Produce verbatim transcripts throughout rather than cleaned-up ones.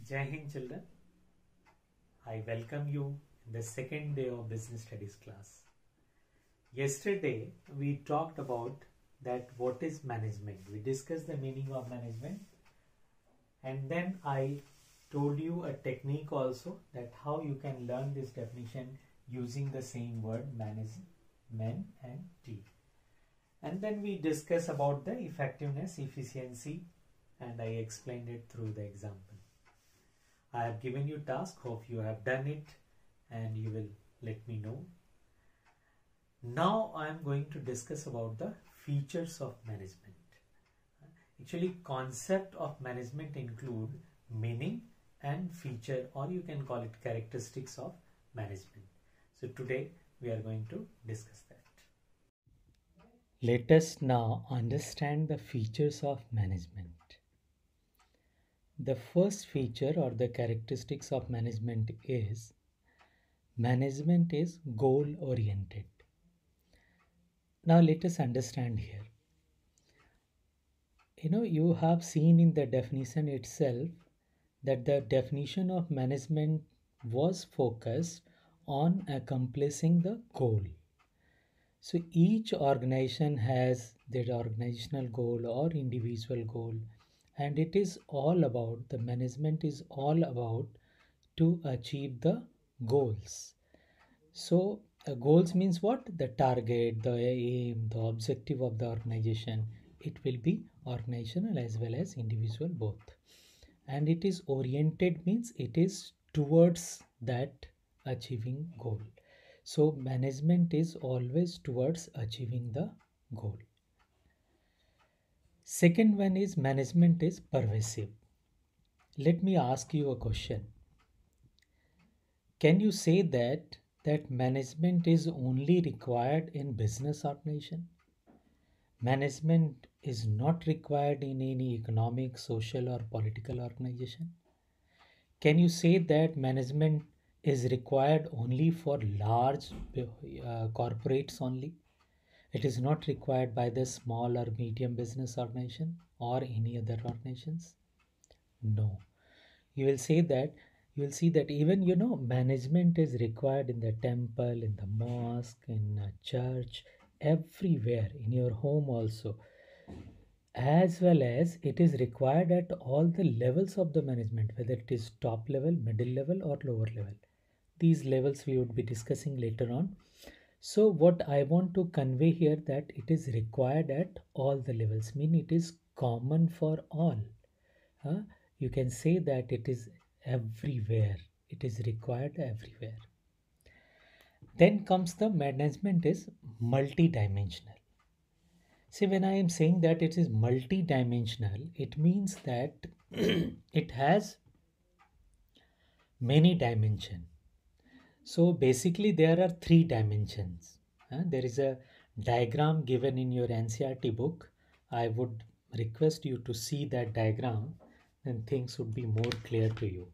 Jai Hind children, I welcome you in the second day of business studies class. Yesterday we talked about that what is management. We discussed the meaning of management and then I told you a technique also that how you can learn this definition using the same word management and T. And then we discuss about the effectiveness, efficiency, and I explained it through the example. I have given you task, hope you have done it and you will let me know. Now I am going to discuss about the features of management. Actually, concept of management include meaning and feature, or you can call it characteristics of management. So today we are going to discuss that. Let us now understand the features of management. The first feature or the characteristics of management is management is goal oriented. Now let us understand here. You know, you have seen in the definition itself that the definition of management was focused on accomplishing the goal. So each organization has their organizational goal or individual goal, and it is all about, the management is all about to achieve the goals. So uh, goals means what? The target, the aim, the objective of the organization. It will be organizational as well as individual both. And it is oriented means it is towards that achieving goal. So management is always towards achieving the goal. Second one is management is pervasive. Let me ask you a question. Can you say that that management is only required in business organization? Management is not required in any economic, social or political organization? Can you say that management is required only for large uh, corporates only? It is not required by the small or medium business organization or any other organizations? No. You will say that you will see that even you know management is required in the temple, in the mosque, in a church, everywhere, in your home also, as well as it is required at all the levels of the management, whether it is top level, middle level or lower level. These levels we would be discussing later on. So what I want to convey here that it is required at all the levels, mean it is common for all. Huh? You can say that it is everywhere. It is required everywhere. Then comes the management is multidimensional. See, when I am saying that it is multidimensional, it means that it has many dimensions. So basically there are three dimensions. Uh, there is a diagram given in your N C E R T book. I would request you to see that diagram, then things would be more clear to you.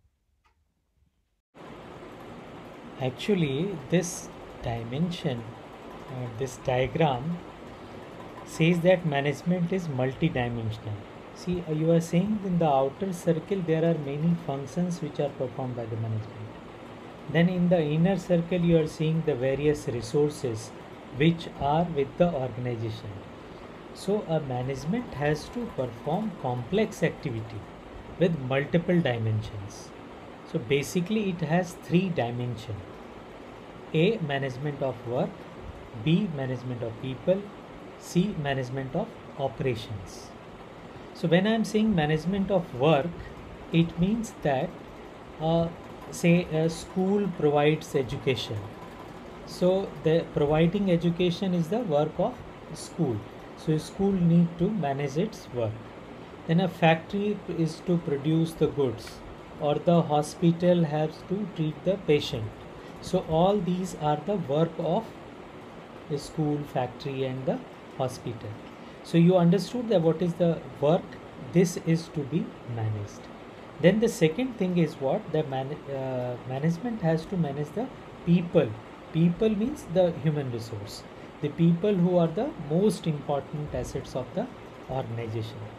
Actually, this dimension, uh, this diagram says that management is multidimensional. See, uh, you are saying in the outer circle there are many functions which are performed by the management. Then in the inner circle you are seeing the various resources which are with the organization. So a management has to perform complex activity with multiple dimensions. So basically it has three dimensions. A, management of work. B, management of people. C, management of operations. So when I am saying management of work, it means that uh, say a school provides education. So the providing education is the work of school. So school need to manage its work. Then a factory is to produce the goods, or the hospital has to treat the patient. So all these are the work of the school, factory and the hospital. So you understood that what is the work? This is to be managed. Then the second thing is what? The man, uh, management has to manage the people. People means the human resource. The people who are the most important assets of the organization.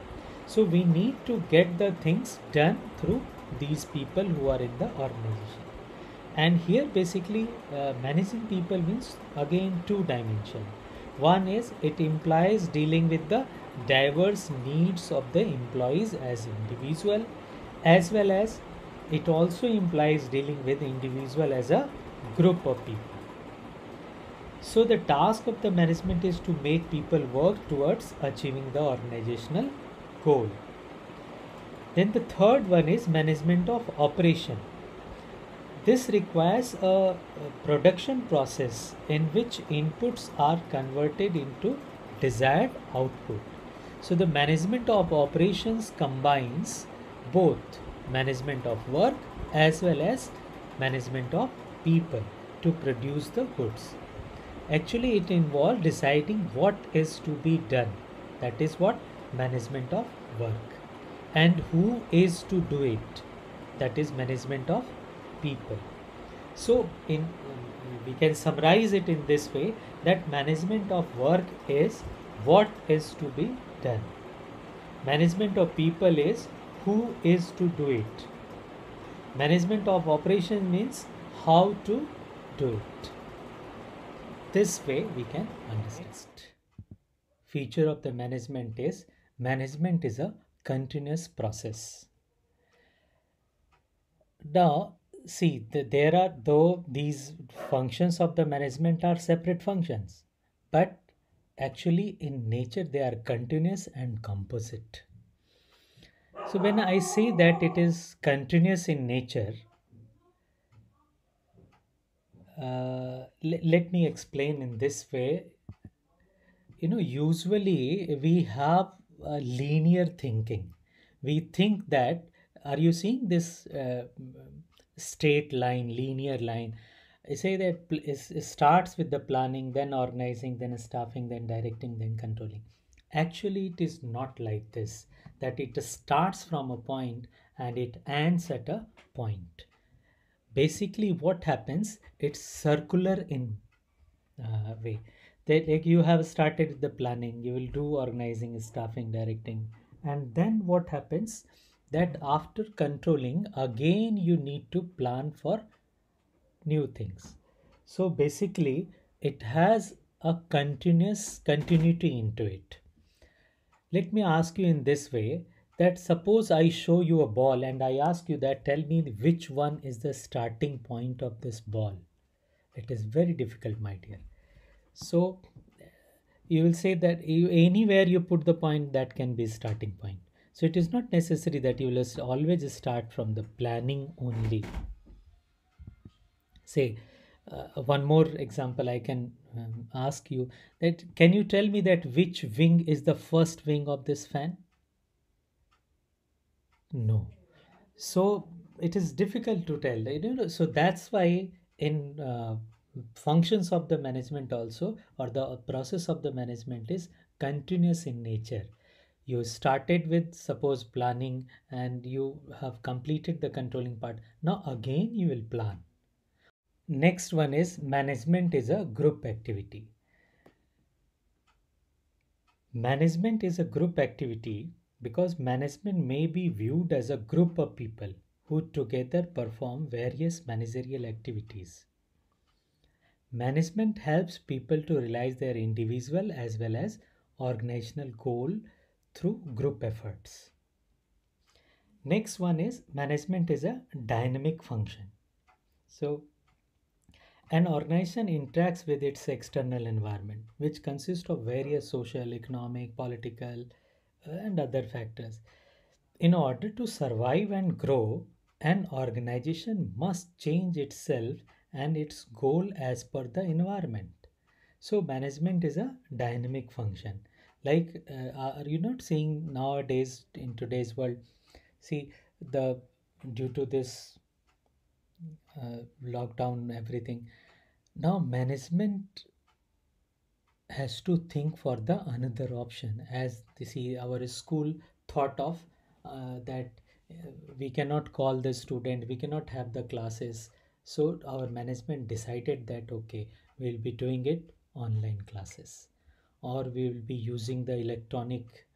So we need to get the things done through these people who are in the organization. And here basically uh, managing people means again two dimension. One is it implies dealing with the diverse needs of the employees as individual, as well as it also implies dealing with individual as a group of people. So the task of the management is to make people work towards achieving the organizational goal. Then the third one is management of operation. This requires a, a production process in which inputs are converted into desired output. So the management of operations combines both management of work as well as management of people to produce the goods. Actually, it involves deciding what is to be done. That is what management of work. And who is to do it. That is management of people. So, in we can summarize it in this way that management of work is what is to be done. Management of people is who is to do it. Management of operation means how to do it. This way we can understand. Feature of the management is management is a continuous process. Now, see, th- there are though these functions of the management are separate functions, but actually in nature they are continuous and composite. So when I say that it is continuous in nature, uh, le- let me explain in this way. You know, usually we have a linear thinking. We think that, are you seeing this uh, straight line, linear line? I say that pl- is- it starts with the planning, then organizing, then staffing, then directing, then controlling. Actually, it is not like this, that it starts from a point and it ends at a point. Basically, what happens, it's circular in uh, way that, like, you have started the planning, you will do organizing, staffing, directing, and then what happens that after controlling again you need to plan for new things. So basically it has a continuous continuity into it. Let me ask you in this way, that suppose I show you a ball and I ask you that tell me which one is the starting point of this ball. It is very difficult, my dear. So you will say that you, anywhere you put the point, that can be starting point. So it is not necessary that you will always start from the planning only. Say, uh, one more example I can um, ask you, that can you tell me that which wing is the first wing of this fan? No. So it is difficult to tell, you know. So that's why in uh, functions of the management also, or the process of the management is continuous in nature. You started with suppose planning and you have completed the controlling part. Now again you will plan. Next one is management is a group activity. Management is a group activity because management may be viewed as a group of people who together perform various managerial activities. Management helps people to realize their individual as well as organizational goal through group efforts. Next one is management is a dynamic function. So an organization interacts with its external environment, which consists of various social, economic, political, uh, and other factors. In order to survive and grow, an organization must change itself and its goal as per the environment. So, management is a dynamic function. Like, uh, are you not seeing nowadays in today's world? See, the due to this uh, lockdown, everything, now management has to think for the another option, as they see our school thought of uh, that uh, we cannot call the student, we cannot have the classes. So our management decided that okay, we'll be doing it online classes, or we will be using the electronic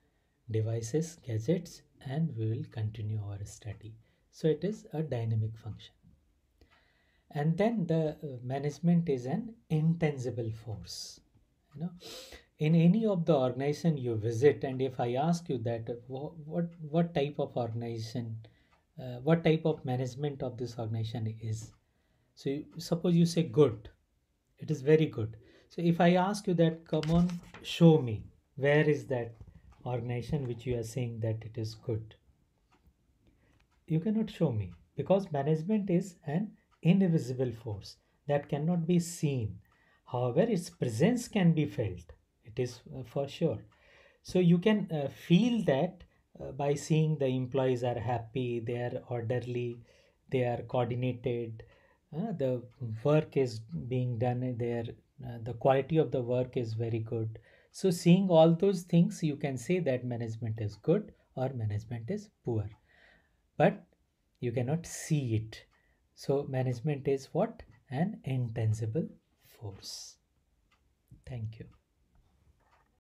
devices, gadgets, and we will continue our study. So it is a dynamic function. And then the uh, management is an intangible force. You know, in any of the organization you visit, and if I ask you that uh, wha- what what type of organization, uh, what type of management of this organization is, so you, suppose you say good, it is very good. So if I ask you that, come on, show me where is that organization which you are saying that it is good, you cannot show me, because management is an invisible force that cannot be seen. However, its presence can be felt. It is uh, for sure. So you can uh, feel that uh, by seeing the employees are happy, they are orderly, they are coordinated, uh, the work is being done there, uh, the quality of the work is very good. So seeing all those things, you can say that management is good or management is poor, but you cannot see it. So management is what? An intangible force. Thank you.